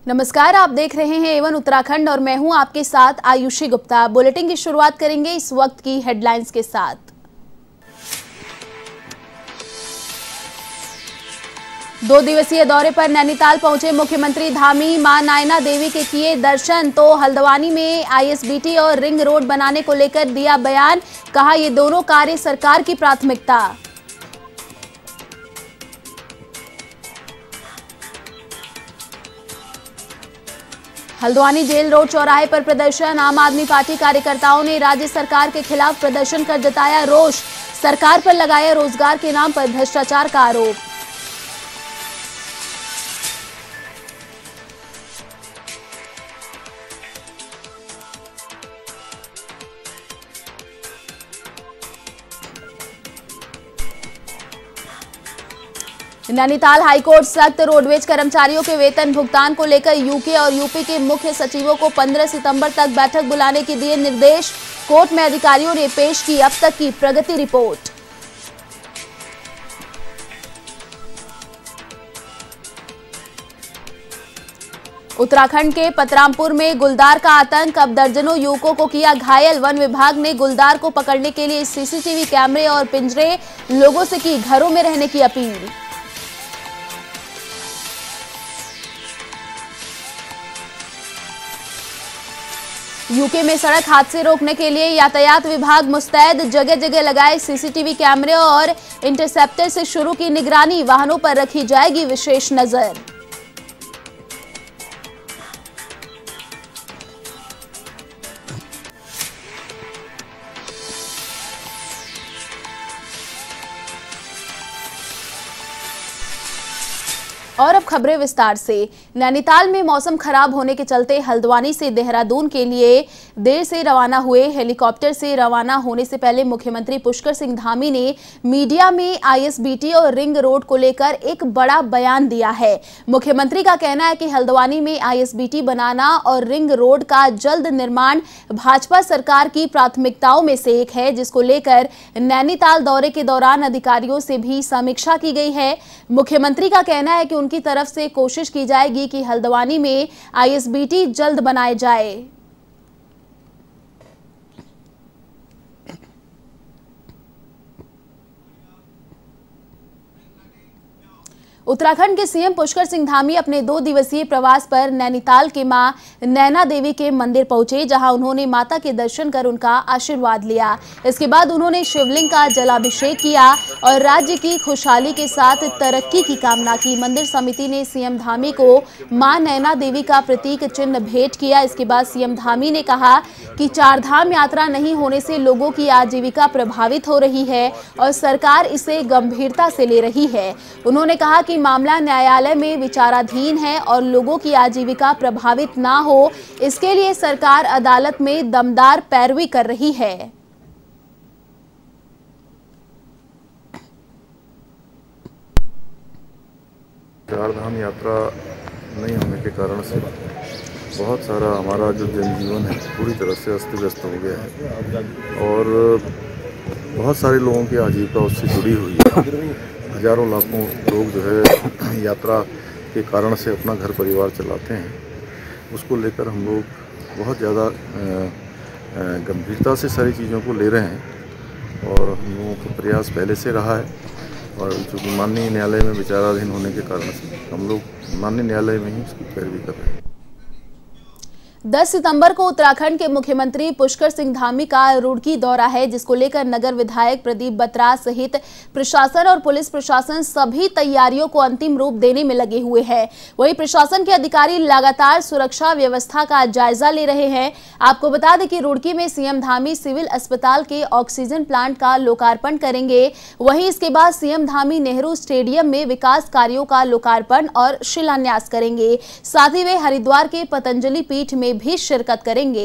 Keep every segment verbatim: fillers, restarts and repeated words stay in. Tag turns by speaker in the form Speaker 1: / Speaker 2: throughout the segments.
Speaker 1: नमस्कार, आप देख रहे हैं एवन उत्तराखंड और मैं हूं आपके साथ आयुषी गुप्ता। बुलेटिन की शुरुआत करेंगे इस वक्त की हेडलाइंस के साथ। दो दिवसीय दौरे पर नैनीताल पहुंचे मुख्यमंत्री धामी। मां नयना देवी के किए दर्शन तो हल्द्वानी में आईएसबीटी और रिंग रोड बनाने को लेकर दिया बयान। कहा ये दोनों कार्य सरकार की प्राथमिकता। हल्द्वानी जेल रोड चौराहे पर प्रदर्शन। आम आदमी पार्टी कार्यकर्ताओं ने राज्य सरकार के खिलाफ प्रदर्शन कर जताया रोष। सरकार पर लगाया रोजगार के नाम पर भ्रष्टाचार का आरोप। नैनीताल हाईकोर्ट सख्त। रोडवेज कर्मचारियों के वेतन भुगतान को लेकर यूके और यूपी के मुख्य सचिवों को पंद्रह सितंबर तक बैठक बुलाने के दिए निर्देश। कोर्ट में अधिकारियों ने पेश की अब तक की प्रगति रिपोर्ट। उत्तराखंड के पतरामपुर में गुलदार का आतंक। अब दर्जनों युवकों को किया घायल। वन विभाग ने गुलदार को पकड़ने के लिए सीसीटीवी कैमरे और पिंजरे। लोगों से की घरों में रहने की अपील। यूके में सड़क हादसे रोकने के लिए यातायात विभाग मुस्तैद। जगह जगह लगाए सीसीटीवी कैमरे और इंटरसेप्टर से शुरू की निगरानी। वाहनों पर रखी जाएगी विशेष नजर। और अब खबरें विस्तार से। नैनीताल में मौसम खराब होने के चलते हल्द्वानी से देहरादून के लिए देर से रवाना हुए हेलीकॉप्टर से रवाना होने से पहले मुख्यमंत्री पुष्कर सिंह धामी ने मीडिया में आईएसबीटी और रिंग रोड को लेकर एक बड़ा बयान दिया है। मुख्यमंत्री का कहना है कि हल्द्वानी में आईएसबीटी बनाना और रिंग रोड का जल्द निर्माण भाजपा सरकार की प्राथमिकताओं में से एक है, जिसको लेकर नैनीताल दौरे के दौरान अधिकारियों से भी समीक्षा की गई है। मुख्यमंत्री का कहना है कि उनकी तरफ से कोशिश की जाएगी कि हल्द्वानी में आईएसबीटी जल्द बनाए जाए। उत्तराखंड के सीएम पुष्कर सिंह धामी अपने दो दिवसीय प्रवास पर नैनीताल के मां नैना देवी के मंदिर पहुंचे, जहां उन्होंने माता के दर्शन कर उनका आशीर्वाद लिया। इसके बाद उन्होंने शिवलिंग का जलाभिषेक किया और राज्य की खुशहाली के साथ तरक्की की कामना की। मंदिर समिति ने सीएम धामी को मां नैना देवी का प्रतीक चिन्ह भेंट किया। इसके बाद सीएम धामी ने कहा कि चारधाम यात्रा नहीं होने से लोगों की आजीविका प्रभावित हो रही है और सरकार इसे गंभीरता से ले रही है। उन्होंने कहा कि मामला न्यायालय में विचाराधीन है और लोगों की आजीविका प्रभावित ना हो, इसके लिए सरकार अदालत में दमदार पैरवी कर रही है।
Speaker 2: चारधाम यात्रा नहीं होने के कारण से बहुत सारा हमारा जो जनजीवन है पूरी तरह से अस्त व्यस्त हो गया है और बहुत सारे लोगों की आजीविका उससे जुड़ी हुई है। हजारों लाखों लोग जो है यात्रा के कारण से अपना घर परिवार चलाते हैं। उसको लेकर हम लोग बहुत ज़्यादा गंभीरता से सारी चीज़ों को ले रहे हैं और हम लोगों का प्रयास पहले से रहा है और चूँकि माननीय न्यायालय में विचाराधीन होने के कारण से हम लोग माननीय न्यायालय में ही उसकी पैरवी कर रहे हैं।
Speaker 1: दस सितंबर को उत्तराखंड के मुख्यमंत्री पुष्कर सिंह धामी का रुड़की दौरा है, जिसको लेकर नगर विधायक प्रदीप बत्रा सहित प्रशासन और पुलिस प्रशासन सभी तैयारियों को अंतिम रूप देने में लगे हुए हैं। वहीं प्रशासन के अधिकारी लगातार सुरक्षा व्यवस्था का जायजा ले रहे हैं। आपको बता दें कि रुड़की में सीएम धामी सिविल अस्पताल के ऑक्सीजन प्लांट का लोकार्पण करेंगे। वहीं इसके बाद सीएम धामी नेहरू स्टेडियम में विकास कार्यों का लोकार्पण और शिलान्यास करेंगे। साथ ही वे हरिद्वार के पतंजलि पीठ में भी शिरकत करेंगे।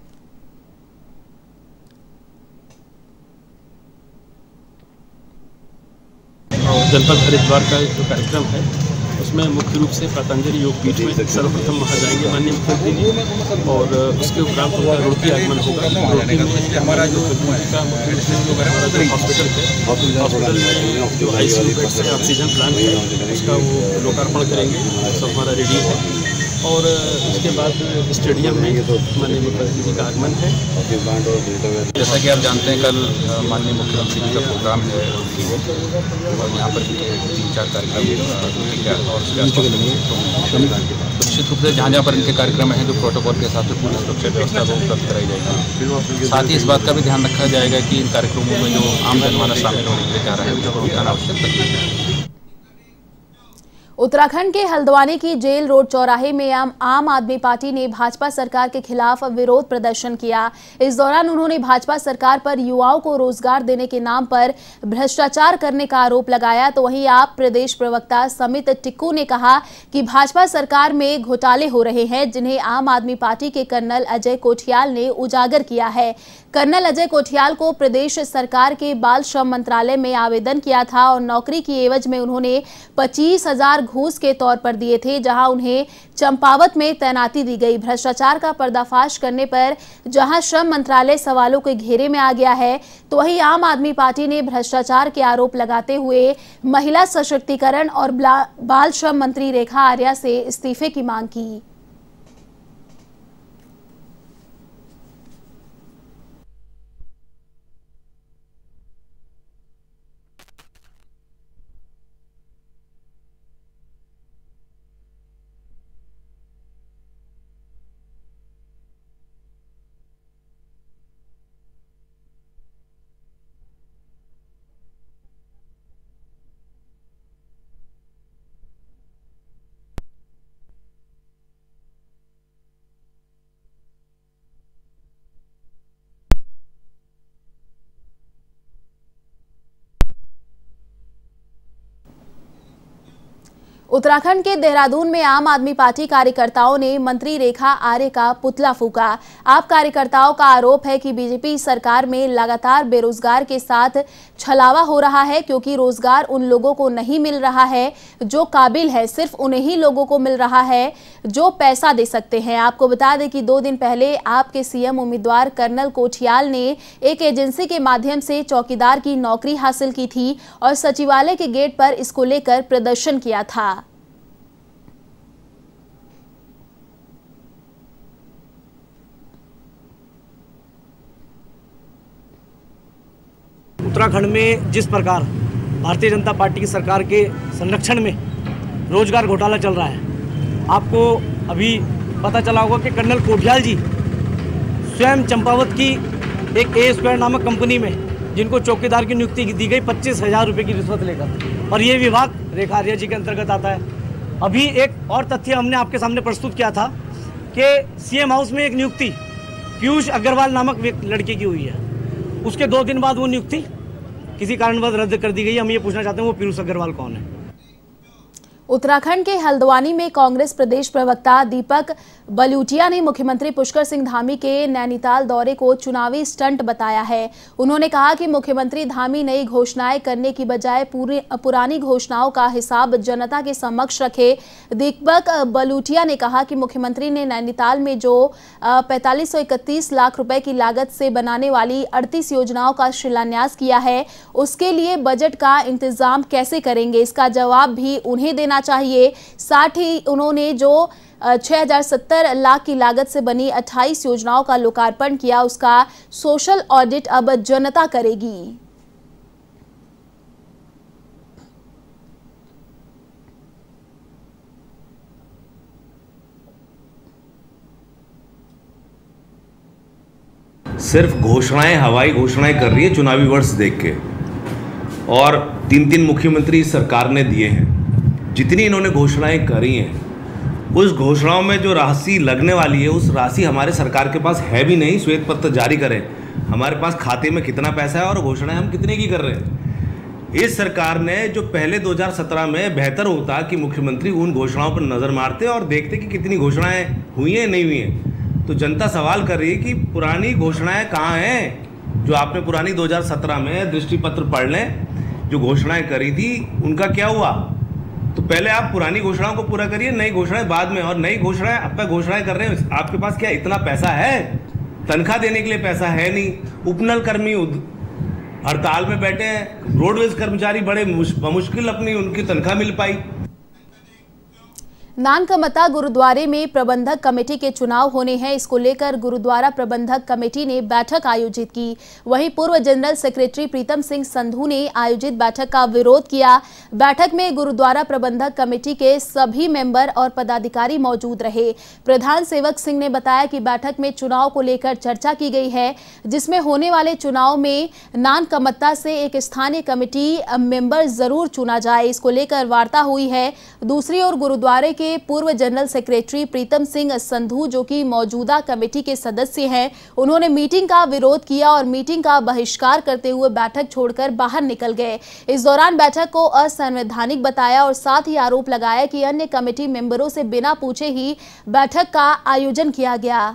Speaker 3: जनपद हरिद्वार का जो कार्यक्रम है उसमें मुख्य रूप से पतंजलि योग पीठ में सर्वप्रथम वहाँ जाएंगे माननीय मुख्यमंत्री जी और उसके उपरांत उनका रुड़की आगमन होगा। रुड़की में हमारा जो का हॉस्पिटल है, हॉस्पिटल में जो आईसीयू बेड्स है, ऑक्सीजन प्लांट है, उसका वो लोकार्पण करेंगे। सब हमारा रेडी है और उसके बाद स्टेडियम में माननीय मुख्यमंत्री जी का आगमन है।
Speaker 4: जैसा कि आप जानते हैं, कल माननीय मुख्यमंत्री जी का प्रोग्राम है और यहाँ पर भी तीन चार कार्यक्रम और निश्चित रूप से जहाँ जहाँ पर इनके कार्यक्रम हैं, जो प्रोटोकॉल के हिसाब से पूरी सुरक्षा व्यवस्था को उपलब्ध कराई जाएगी। साथ ही इस बात का भी ध्यान रखा जाएगा कि इन कार्यक्रमों में जो आम जनमानस शामिल होने के लिए जा रहा है उसको उनका आवश्यक तकलीफ।
Speaker 1: उत्तराखंड के हल्द्वानी की जेल रोड चौराहे में आम, आम आदमी पार्टी ने भाजपा सरकार के खिलाफ विरोध प्रदर्शन किया। इस दौरान उन्होंने भाजपा सरकार पर युवाओं को रोजगार देने के नाम पर भ्रष्टाचार करने का आरोप लगाया। तो वहीं आप प्रदेश प्रवक्ता समित टिक्कू ने कहा कि भाजपा सरकार में घोटाले हो रहे हैं, जिन्हें आम आदमी पार्टी के कर्नल अजय कोठियाल ने उजागर किया है। कर्नल अजय कोठियाल को प्रदेश सरकार के बाल श्रम मंत्रालय में आवेदन किया था और नौकरी की एवज में उन्होंने पच्चीस हजार घूस के तौर पर दिए थे, जहां उन्हें चंपावत में तैनाती दी गई। भ्रष्टाचार का पर्दाफाश करने पर जहां श्रम मंत्रालय सवालों के घेरे में आ गया है, तो वहीं आम आदमी पार्टी ने भ्रष्टाचार के आरोप लगाते हुए महिला सशक्तिकरण और बाल श्रम मंत्री रेखा आर्या से इस्तीफे की मांग की। उत्तराखंड के देहरादून में आम आदमी पार्टी कार्यकर्ताओं ने मंत्री रेखा आर्य का पुतला फूका। आप कार्यकर्ताओं का आरोप है कि बीजेपी सरकार में लगातार बेरोजगार के साथ छलावा हो रहा है, क्योंकि रोजगार उन लोगों को नहीं मिल रहा है जो काबिल है, सिर्फ उन्हीं ही लोगों को मिल रहा है जो पैसा दे सकते हैं। आपको बता दें कि दो दिन पहले आपके सीएम उम्मीदवार कर्नल कोठियाल ने एक एजेंसी के माध्यम से चौकीदार की नौकरी हासिल की थी और सचिवालय के गेट पर इसको लेकर प्रदर्शन किया था।
Speaker 5: उत्तराखंड में जिस प्रकार भारतीय जनता पार्टी की सरकार के संरक्षण में रोजगार घोटाला चल रहा है, आपको अभी पता चला होगा कि कर्नल कोठियाल जी स्वयं चंपावत की एक ए स्क्वायर नामक कंपनी में, जिनको चौकीदार की नियुक्ति दी गई पच्चीस हजार रुपये की रिश्वत लेकर, और ये विभाग रेखा आर्या जी के अंतर्गत आता है। अभी एक और तथ्य हमने आपके सामने प्रस्तुत किया था कि सीएम हाउस में एक नियुक्ति पीयूष अग्रवाल नामक लड़के की हुई है। उसके दो दिन बाद वो नियुक्ति किसी कारणवश रद्द कर दी गई। हम ये पूछना चाहते हैं वो पीयूष अग्रवाल कौन है।
Speaker 1: उत्तराखंड के हल्द्वानी में कांग्रेस प्रदेश प्रवक्ता दीपक बलूटिया ने मुख्यमंत्री पुष्कर सिंह धामी के नैनीताल दौरे को चुनावी स्टंट बताया है। उन्होंने कहा कि मुख्यमंत्री धामी नई घोषणाएं करने की बजाय पूरी पुरानी घोषणाओं का हिसाब जनता के समक्ष रखे। दीपक बलूटिया ने कहा कि मुख्यमंत्री ने नैनीताल में जो पैंतालीस सौ इकतीस लाख रुपए की लागत से बनाने वाली अड़तीस योजनाओं का शिलान्यास किया है, उसके लिए बजट का इंतजाम कैसे करेंगे, इसका जवाब भी उन्हें देना चाहिए। साथ ही उन्होंने जो छह हजार सत्तर लाख की लागत से बनी अट्ठाईस योजनाओं का लोकार्पण किया, उसका सोशल ऑडिट अब जनता करेगी।
Speaker 6: सिर्फ घोषणाएं, हवाई घोषणाएं कर रही है चुनावी वर्ष देख के, और तीन तीन मुख्यमंत्री इस सरकार ने दिए हैं। जितनी इन्होंने घोषणाएं करी हैं, उस घोषणाओं में जो राशि लगने वाली है, उस राशि हमारे सरकार के पास है भी नहीं। श्वेत पत्र जारी करें हमारे पास खाते में कितना पैसा है और घोषणाएं हम कितने की कर रहे हैं। इस सरकार ने जो पहले दो हज़ार सत्रह में बेहतर होता कि मुख्यमंत्री उन घोषणाओं पर नज़र मारते और देखते कि कितनी घोषणाएं हुई हैं नहीं हुई हैं। तो जनता सवाल कर रही है कि पुरानी घोषणाएं कहाँ हैं। जो आपने पुरानी दो हज़ार सत्रह में दृष्टि पत्र पढ़ लें, जो घोषणाएं करी थी उनका क्या हुआ। तो पहले आप पुरानी घोषणाओं को पूरा करिए, नई घोषणाएं बाद में। और नई घोषणाएं अब तक घोषणाएं कर रहे हैं, आपके पास क्या इतना पैसा है? तनख्वाह देने के लिए पैसा है नहीं। उपनल कर्मी हड़ताल में बैठे हैं, रोडवेज कर्मचारी बड़े मुश्किल अपनी उनकी तनख्वाह मिल पाई।
Speaker 1: नानकमता गुरुद्वारे में प्रबंधक कमेटी के चुनाव होने हैं। इसको लेकर गुरुद्वारा प्रबंधक कमेटी ने बैठक आयोजित की। वहीं पूर्व जनरल सेक्रेटरी प्रीतम सिंह संधू ने आयोजित बैठक का विरोध किया। बैठक में गुरुद्वारा प्रबंधक कमेटी के सभी मेंबर और पदाधिकारी मौजूद रहे। प्रधान सेवक सिंह ने बताया कि बैठक में चुनाव को लेकर चर्चा की गई है, जिसमें होने वाले चुनाव में नानकमता से एक स्थानीय कमेटी मेंबर जरूर चुना जाए। इसको लेकर वार्ता हुई है। दूसरी ओर गुरुद्वारे के पूर्व जनरल सेक्रेटरी प्रीतम सिंह संधू, जो कि मौजूदा कमेटी के सदस्य हैं, उन्होंने मीटिंग का विरोध किया और मीटिंग का बहिष्कार करते हुए बैठक छोड़कर बाहर निकल गए। इस दौरान बैठक को असंवैधानिक बताया और साथ ही आरोप लगाया कि अन्य कमेटी मेंबरों से बिना पूछे ही बैठक का आयोजन किया गया।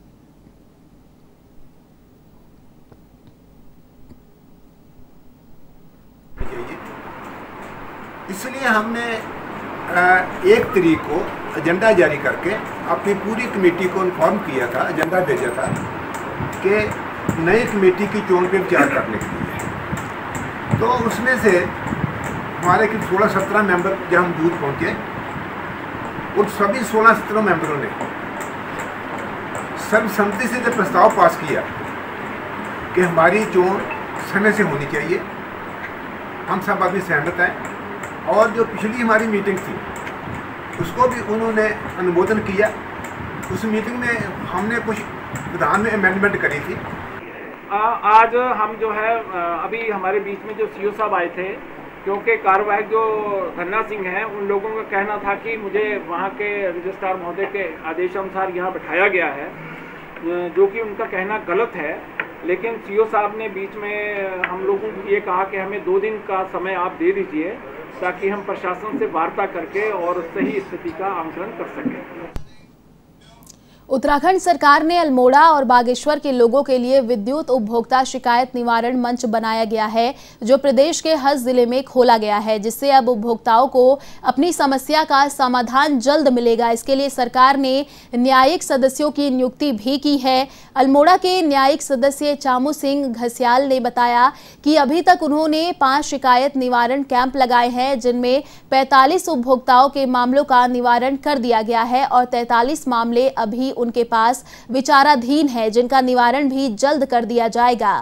Speaker 7: इसलिए हमने एक तारीख को एजेंडा जारी करके अपनी पूरी कमेटी को इन्फॉर्म किया था, एजेंडा भेजा था कि नई कमेटी की चोन पे विचार करने के लिए। तो उसमें से हमारे कुछ सोलह सत्रह मेंबर जब हम दूर पहुँचे, उन सभी सोलह सत्रह मेंबरों ने सर्वसम्मति से जब प्रस्ताव पास किया कि हमारी चोन समय से होनी चाहिए, हम सब अभी सहमत हैं। और जो पिछली हमारी मीटिंग थी उसको भी उन्होंने अनुमोदन किया। उस मीटिंग में हमने कुछ विधान में अमेंडमेंट करी थी।
Speaker 8: आ, आज हम जो है अभी हमारे बीच में जो सीओ साहब आए थे, क्योंकि कार्यवाहक जो धन्ना सिंह हैं, उन लोगों का कहना था कि मुझे वहाँ के रजिस्ट्रार महोदय के आदेशानुसार यहाँ बैठाया गया है, जो कि उनका कहना गलत है। लेकिन सीओ साहब ने बीच में हम लोगों को ये कहा कि हमें दो दिन का समय आप दे दीजिए ताकि हम प्रशासन से वार्ता करके और सही स्थिति का आंकलन कर सकें।
Speaker 1: उत्तराखंड सरकार ने अल्मोड़ा और बागेश्वर के लोगों के लिए विद्युत उपभोक्ता शिकायत निवारण मंच बनाया गया है, जो प्रदेश के हर जिले में खोला गया है, जिससे अब उपभोक्ताओं को अपनी समस्या का समाधान जल्द मिलेगा। इसके लिए सरकार ने न्यायिक सदस्यों की नियुक्ति भी की है। अल्मोड़ा के न्यायिक सदस्य चामू सिंह घसियाल ने बताया कि अभी तक उन्होंने पांच शिकायत निवारण कैंप लगाए हैं, जिनमें पैंतालीस उपभोक्ताओं के मामलों का निवारण कर दिया गया है और तैंतालीस मामले अभी उनके पास विचाराधीन है, जिनका निवारण भी जल्द कर दिया जाएगा।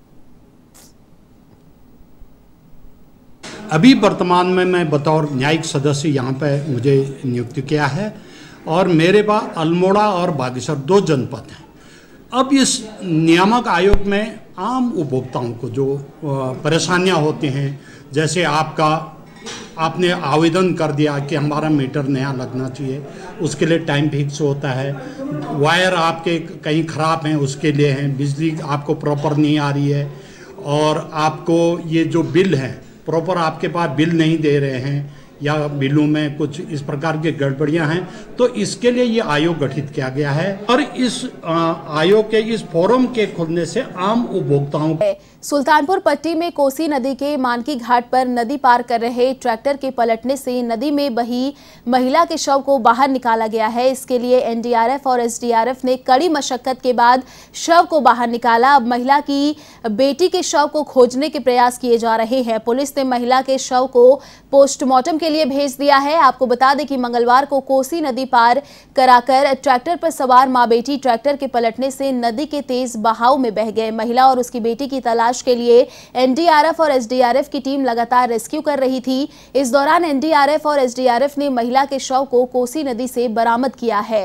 Speaker 9: अभी वर्तमान में मैं बतौर न्यायिक सदस्य यहाँ पे मुझे नियुक्त किया है और मेरे पास अल्मोड़ा और बागेश्वर दो जनपद हैं। अब इस नियामक आयोग में आम उपभोक्ताओं को जो परेशानियाँ होती हैं, जैसे आपका आपने आवेदन कर दिया कि हमारा मीटर नया लगना चाहिए, उसके लिए टाइम फिक्स होता है, वायर आपके कहीं ख़राब हैं उसके लिए हैं, बिजली आपको प्रॉपर नहीं आ रही है और आपको ये जो बिल हैं प्रॉपर आपके पास बिल नहीं दे रहे हैं या बिलों में कुछ इस प्रकार की गड़बड़ियां हैं, तो इसके लिए ये आयोग गठित किया गया है। और इस आयोग के इस फोरम के खुलने से आम उपभोक्ताओं
Speaker 1: सुल्तानपुर पट्टी में कोसी नदी के मानकी घाट पर नदी पार कर रहे ट्रैक्टर के पलटने से नदी में बही महिला के शव को बाहर निकाला गया है। इसके लिए एनडीआरएफ और एसडीआरएफ ने कड़ी मशक्कत के बाद शव को बाहर निकाला। अब महिला की बेटी के शव को खोजने के प्रयास किए जा रहे हैं। पुलिस ने महिला के शव को पोस्टमार्टम के लिए भेज दिया है। आपको बता दें कि मंगलवार को कोसी नदी पार कराकर ट्रैक्टर पर सवार मां बेटी ट्रैक्टर के पलटने से नदी के तेज बहाव में बह गए। महिला और उसकी बेटी की तलाश के लिए एनडीआरएफ और एसडीआरएफ की टीम लगातार रेस्क्यू कर रही थी। इस दौरान एनडीआरएफ और एसडीआरएफ ने महिला के शव को कोसी नदी से बरामद किया है।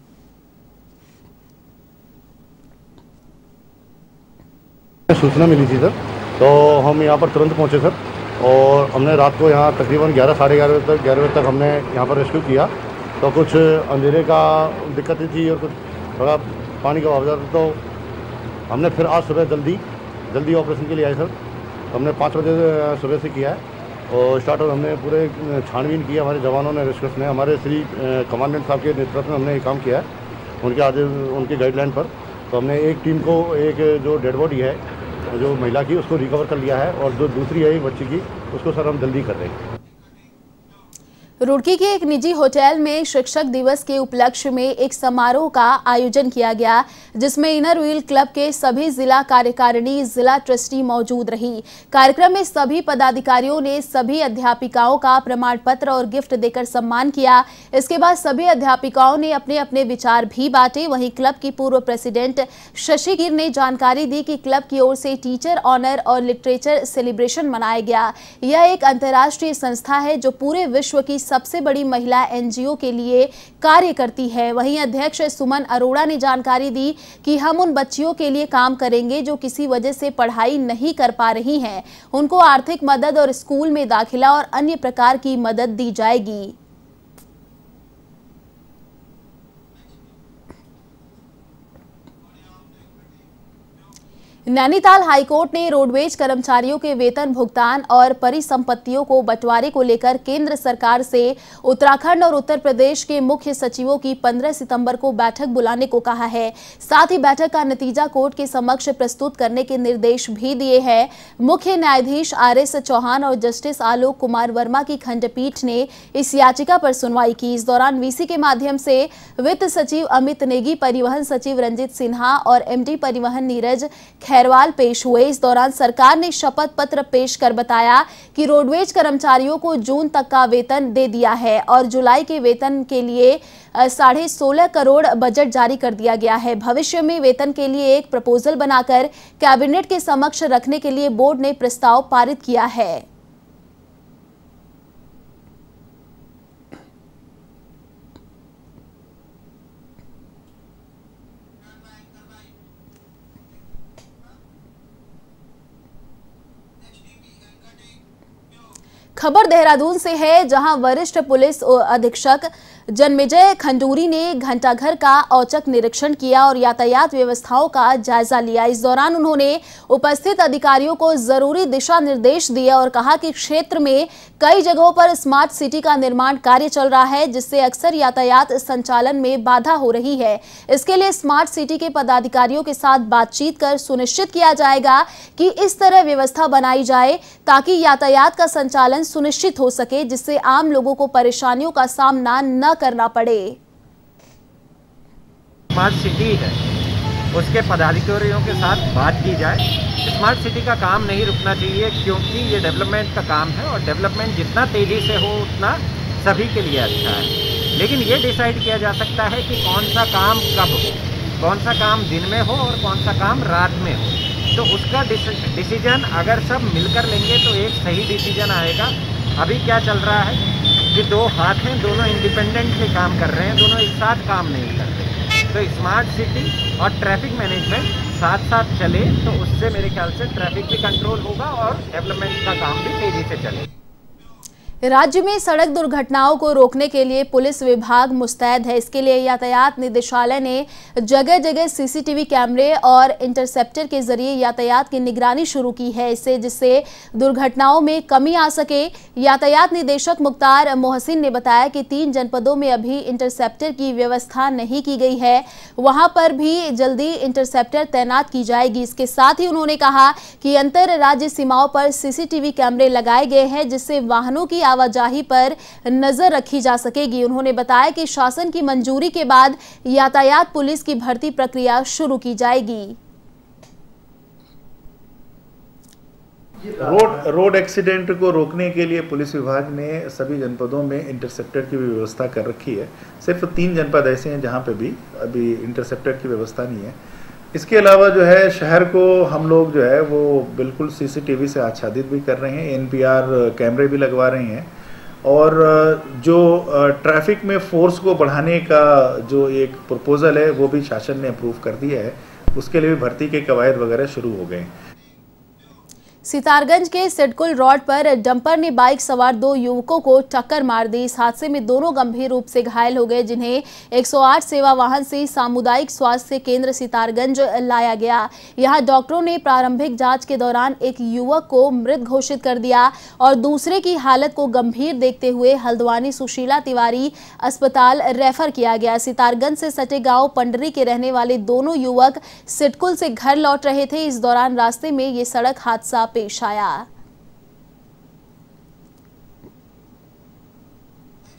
Speaker 10: सूचना मिली थी सर, तो हम यहाँ पर तुरंत पहुँचे सर और हमने रात को यहाँ तकरीबन ग्यारह साढ़े ग्यारह बजे तक ग्यारह बजे तक हमने यहाँ पर रेस्क्यू किया। तो कुछ अंधेरे का दिक्कत थी और कुछ थोड़ा पानी का अभाव था, तो हमने फिर आज सुबह जल्दी जल्दी ऑपरेशन के लिए आए सर। हमने पाँच बजे सुबह से किया है और स्टार्ट और हमने पूरे छानबीन किया। हमारे जवानों ने रेस्क्यू ने हमारे श्री कमांडेंट साहब के नेतृत्व में हमने ये काम किया है, उनके आदेश उनके गाइडलाइन पर। तो हमने एक टीम को एक जो डेड बॉडी है जो महिला की उसको रिकवर कर लिया है और जो दूसरी है बच्ची की उसको सर हम जल्दी कर रहे हैं।
Speaker 1: रुड़की के एक निजी होटल में शिक्षक दिवस के उपलक्ष्य में एक समारोह का आयोजन किया गया, जिसमें इनर व्हील क्लब के सभी जिला कार्यकारिणी, जिला ट्रस्टी मौजूद रही। कार्यक्रम में सभी पदाधिकारियों ने सभी अध्यापिकाओं का प्रमाण पत्र और गिफ्ट देकर सम्मान किया। इसके बाद सभी अध्यापिकाओं ने अपने अपने विचार भी बांटे। वहीं क्लब की पूर्व प्रेसिडेंट शशि गिर ने जानकारी दी कि क्लब की ओर से टीचर ऑनर और लिटरेचर सेलिब्रेशन मनाया गया। यह एक अंतर्राष्ट्रीय संस्था है जो पूरे विश्व की सबसे बड़ी महिला एनजीओ के लिए कार्य करती है। वहीं अध्यक्ष सुमन अरोड़ा ने जानकारी दी कि हम उन बच्चियों के लिए काम करेंगे जो किसी वजह से पढ़ाई नहीं कर पा रही हैं। उनको आर्थिक मदद और स्कूल में दाखिला और अन्य प्रकार की मदद दी जाएगी। नैनीताल हाईकोर्ट ने रोडवेज कर्मचारियों के वेतन भुगतान और परिसंपत्तियों को बंटवारे को लेकर केंद्र सरकार से उत्तराखंड और उत्तर प्रदेश के मुख्य सचिवों की पंद्रह सितंबर को बैठक बुलाने को कहा है। साथ ही बैठक का नतीजा कोर्ट के समक्ष प्रस्तुत करने के निर्देश भी दिए हैं। मुख्य न्यायाधीश आर एस चौहान और जस्टिस आलोक कुमार वर्मा की खंडपीठ ने इस याचिका पर सुनवाई की। इस दौरान वीसी के माध्यम से वित्त सचिव अमित नेगी, परिवहन सचिव रंजित सिन्हा और एमडी परिवहन नीरज खैरवाल पेश हुए। इस दौरान सरकार ने शपथ पत्र पेश कर बताया कि रोडवेज कर्मचारियों को जून तक का वेतन दे दिया है और जुलाई के वेतन के लिए साढ़े सोलह करोड़ बजट जारी कर दिया गया है। भविष्य में वेतन के लिए एक प्रपोजल बनाकर कैबिनेट के समक्ष रखने के लिए बोर्ड ने प्रस्ताव पारित किया है। खबर देहरादून से है, जहां वरिष्ठ पुलिस अधीक्षक जन्मेजय खंडूरी ने घंटाघर का औचक निरीक्षण किया और यातायात व्यवस्थाओं का जायजा लिया। इस दौरान उन्होंने उपस्थित अधिकारियों को जरूरी दिशा निर्देश दिए और कहा कि क्षेत्र में कई जगहों पर स्मार्ट सिटी का निर्माण कार्य चल रहा है, जिससे अक्सर यातायात संचालन में बाधा हो रही है। इसके लिए स्मार्ट सिटी के पदाधिकारियों के साथ बातचीत कर सुनिश्चित किया जाएगा कि इस तरह व्यवस्था बनाई जाए ताकि यातायात का संचालन सुनिश्चित हो सके, जिससे आम लोगों को परेशानियों का सामना न करना पड़े।
Speaker 11: स्मार्ट सिटी है, उसके पदाधिकारियों के साथ बात की जाए। स्मार्ट सिटी का काम नहीं रुकना चाहिए, क्योंकि ये डेवलपमेंट का काम है और डेवलपमेंट जितना तेज़ी से हो उतना सभी के लिए अच्छा है। लेकिन ये डिसाइड किया जा सकता है कि कौन सा काम कब हो, कौन सा काम दिन में हो और कौन सा काम रात में हो। तो उसका डिसीजन अगर सब मिलकर लेंगे तो एक सही डिसीजन आएगा। अभी क्या चल रहा है कि दो हाथ हैं, दोनों इंडिपेंडेंटली काम कर रहे हैं, दोनों एक साथ काम नहीं कर रहे। तो स्मार्ट सिटी और ट्रैफिक मैनेजमेंट साथ साथ चले तो उससे मेरे ख्याल से ट्रैफिक भी कंट्रोल होगा और डेवलपमेंट का काम भी तेज़ी से चलेगा।
Speaker 1: राज्य में सड़क दुर्घटनाओं को रोकने के लिए पुलिस विभाग मुस्तैद है। इसके लिए यातायात निदेशालय ने जगह जगह सीसीटीवी कैमरे और इंटरसेप्टर के जरिए यातायात की निगरानी शुरू की है, इससे जिससे दुर्घटनाओं में कमी आ सके। यातायात निदेशक मुख्तार मोहसिन ने बताया कि तीन जनपदों में अभी इंटरसेप्टर की व्यवस्था नहीं की गई है, वहां पर भी जल्दी इंटरसेप्टर तैनात की जाएगी। इसके साथ ही उन्होंने कहा कि अंतर राज्य सीमाओं पर सीसीटीवी कैमरे लगाए गए हैं, जिससे वाहनों की आवाजाही पर नजर रखी जा सकेगी। उन्होंने बताया कि शासन की मंजूरी के बाद यातायात पुलिस की भर्ती प्रक्रिया शुरू की जाएगी।
Speaker 12: रोड रोड एक्सीडेंट को रोकने के लिए पुलिस विभाग ने सभी जनपदों में इंटरसेप्टर की भी व्यवस्था कर रखी है। सिर्फ तीन जनपद ऐसे हैं जहां पे भी अभी इंटरसेप्टर की व्यवस्था नहीं है। इसके अलावा जो है शहर को हम लोग जो है वो बिल्कुल सीसीटीवी से आच्छादित भी कर रहे हैं, एनपीआर कैमरे भी लगवा रहे हैं और जो ट्रैफिक में फोर्स को बढ़ाने का जो एक प्रपोजल है वो भी शासन ने अप्रूव कर दिया है। उसके लिए भी भर्ती के कवायद वगैरह शुरू हो गए।
Speaker 1: सितारगंज के सिडकुल रोड पर डंपर ने बाइक सवार दो युवकों को टक्कर मार दी। इस हादसे में दोनों गंभीर रूप से घायल हो गए, जिन्हें एक सौ आठ सेवा वाहन से सामुदायिक स्वास्थ्य केंद्र सितारगंज लाया गया। यहां डॉक्टरों ने प्रारंभिक जांच के दौरान एक युवक को मृत घोषित कर दिया और दूसरे की हालत को गंभीर देखते हुए हल्द्वानी सुशीला तिवारी अस्पताल रेफर किया गया। सितारगंज से सटे गांव पंडरी के रहने वाले दोनों युवक सिडकुल से घर लौट रहे थे। इस दौरान रास्ते में ये सड़क हादसा पेश आया।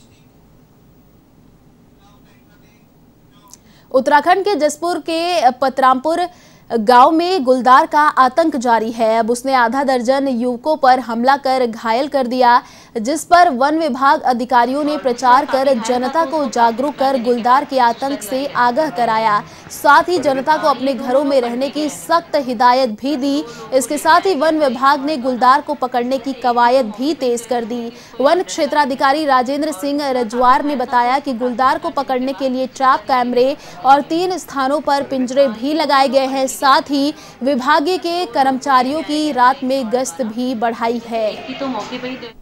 Speaker 1: उत्तराखंड के जसपुर के पतरामपुर गांव में गुलदार का आतंक जारी है। अब उसने आधा दर्जन युवकों पर हमला कर घायल कर दिया, जिस पर वन विभाग अधिकारियों ने प्रचार कर जनता को जागरूक कर गुलदार के आतंक से आगाह कराया। साथ ही जनता को अपने घरों में रहने की सख्त हिदायत भी दी। इसके साथ ही वन विभाग ने गुलदार को पकड़ने की कवायद भी तेज कर दी। वन क्षेत्राधिकारी राजेंद्र सिंह रजवार ने बताया कि गुलदार को पकड़ने के लिए ट्रैप कैमरे और तीन स्थानों पर पिंजरे भी लगाए गए हैं। साथ ही विभागीय के कर्मचारियों की रात में गश्त भी बढ़ाई है।
Speaker 13: तो मौके पर ही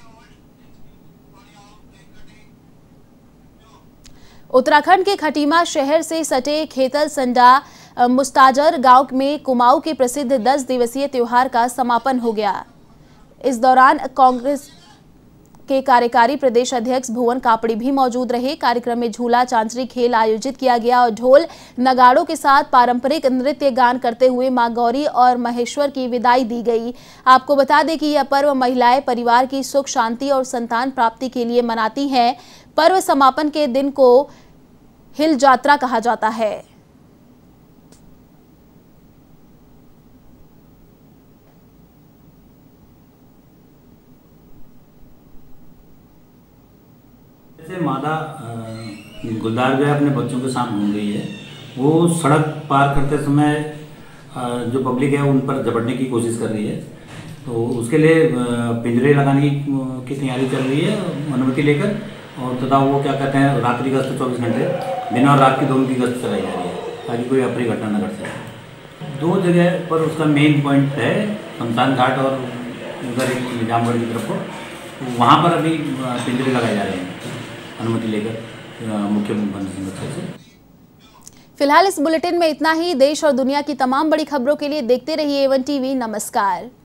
Speaker 1: उत्तराखंड के खटीमा शहर से सटे खेतल संडा मुस्ताजर गांव में कुमाऊं के प्रसिद्ध दस दिवसीय त्योहार का समापन हो गया। इस दौरान कांग्रेस के कार्यकारी प्रदेश अध्यक्ष भुवन कापड़ी भी मौजूद रहे। कार्यक्रम में झूला चांचरी खेल आयोजित किया गया और ढोल नगाड़ों के साथ पारंपरिक नृत्य गान करते हुए मां गौरी और महेश्वर की विदाई दी गई। आपको बता दें कि यह पर्व महिलाएं परिवार की सुख शांति और संतान प्राप्ति के लिए मनाती हैं। पर्व समापन के दिन को हिल जात्रा कहा जाता है।
Speaker 14: जैसे मादा गुलदार जो है अपने बच्चों के साथ घूम रही है, वो सड़क पार करते समय जो पब्लिक है उन पर झपटने की कोशिश कर रही है। तो उसके लिए पिंजरे लगाने की तैयारी चल रही है अनुमति लेकर, और तथा वो क्या कहते हैं रात्रि गश्त चौबीस घंटे दिन और रात की दोनों की गश्त चलाई जा रही है ताकि कोई अप्रिय घटना न घट सके। दो जगह पर उसका मेन पॉइंट है, शमशान घाट और उधर एक निजामगढ़ की तरफ को, वहाँ पर अभी पिंजरे लगाए जा रहे हैं अनुमति लेकर मुख्य वन संरक्षक से।
Speaker 1: फिलहाल इस बुलेटिन में इतना ही। देश और दुनिया की तमाम बड़ी खबरों के लिए देखते रहिए एवन टीवी। नमस्कार।